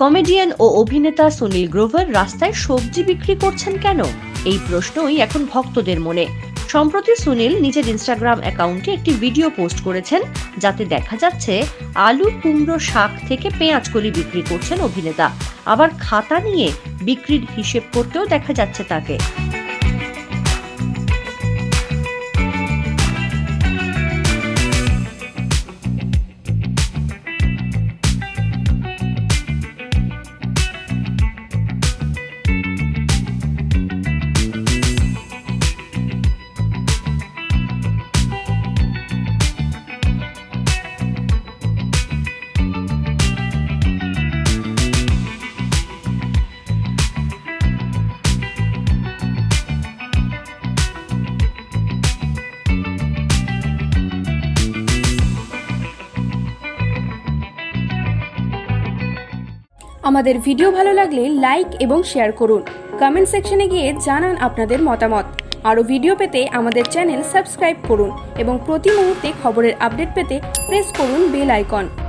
Comedian ও অভিনেতা সুনীল গ্রোভার রাস্তায় সবজি বিক্রি করছেন কেন? এই প্রশ্নই এখন ভক্তদের মনে। সম্প্রতি সুনীল নিজের ইনস্টাগ্রাম অ্যাকাউন্টে একটি ভিডিও পোস্ট করেছেন, যাতে দেখা যাচ্ছে আলু, কুমড়ো, শাক থেকে পেঁয়াজকলি বিক্রি করছেন অভিনেতা। আবার খাতা নিয়ে বিক্রির হিসেব করতেও দেখা যাচ্ছে তাকে। আমাদের ভিডিও ভালো লাগলে লাইক এবং শেয়ার করুন। কমেন্ট সেকশনে গিয়ে জানান আপনাদের মতামত। আরও ভিডিও পেতে আমাদের চ্যানেল সাবস্ক্রাইব করুন এবং প্রতি মুহূর্তে খবরের আপডেট পেতে প্রেস করুন বেল আইকন।